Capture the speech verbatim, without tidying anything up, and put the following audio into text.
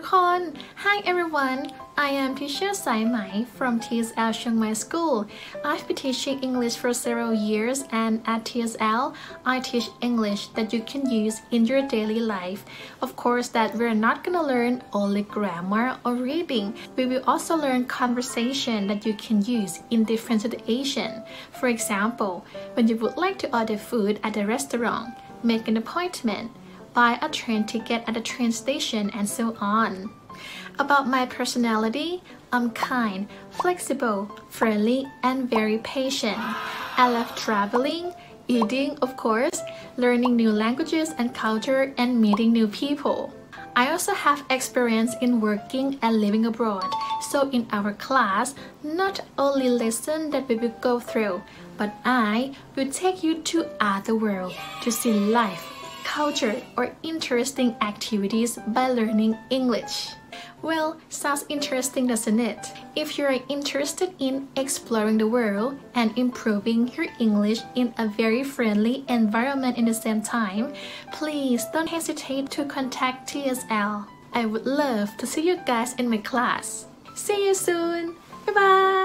กคน Hi everyone, I am Teacher Saimai from T S L Chiang Mai School. I've been teaching English for several years, and at T S L, I teach English that you can use in your daily life. Of course, that we're not gonna learn only grammar or reading. We will also learn conversation that you can use in different situations. For example, when you would like to order food at a restaurant, make an appointment, buy a train ticket at a train station, and so on. About my personality, I'm kind, flexible, friendly, and very patient. I love traveling, eating, of course, learning new languages and culture, and meeting new people. I also have experience in working and living abroad, so in our class, not only lesson that we will go through, but I will take you to other world to see life, culture, or interesting activities by learning English. Well, sounds interesting, doesn't it? If you're interested in exploring the world and improving your English in a very friendly environment in the same time, please don't hesitate to contact T S L. I would love to see you guys in my class. See you soon. Bye bye.